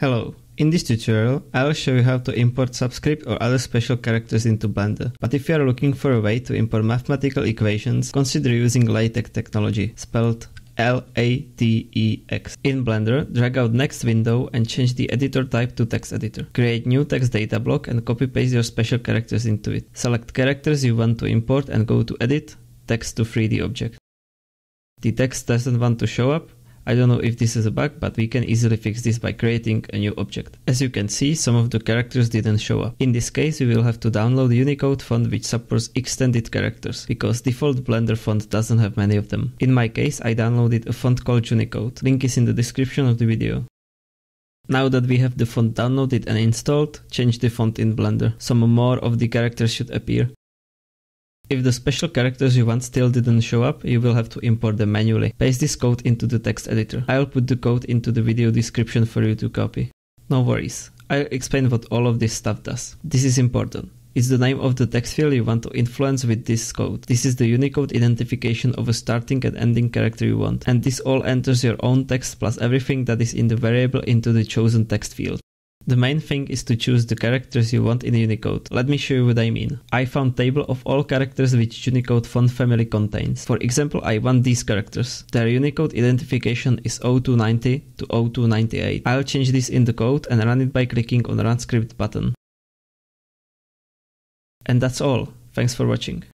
Hello. In this tutorial, I'll show you how to import subscript or other special characters into Blender. But if you are looking for a way to import mathematical equations, consider using LaTeX technology, spelled LaTeX. In Blender, drag out next window and change the editor type to text editor. Create new text data block and copy-paste your special characters into it. Select characters you want to import and go to Edit, Text to 3D Object. The text doesn't want to show up. I don't know if this is a bug, but we can easily fix this by creating a new object. As you can see, some of the characters didn't show up. In this case, we will have to download Unicode font which supports extended characters, because default Blender font doesn't have many of them. In my case, I downloaded a font called Unicode. Link is in the description of the video. Now that we have the font downloaded and installed, change the font in Blender. Some more of the characters should appear. If the special characters you want still didn't show up, you will have to import them manually. Paste this code into the text editor. I'll put the code into the video description for you to copy. No worries, I'll explain what all of this stuff does. This is important. It's the name of the text field you want to influence with this code. This is the Unicode identification of a starting and ending character you want. And this all enters your own text plus everything that is in the variable into the chosen text field. The main thing is to choose the characters you want in Unicode. Let me show you what I mean. I found table of all characters which Unicode font family contains. For example, I want these characters. Their Unicode identification is 0290 to 0298. I'll change this in the code and run it by clicking on Run Script button. And that's all. Thanks for watching.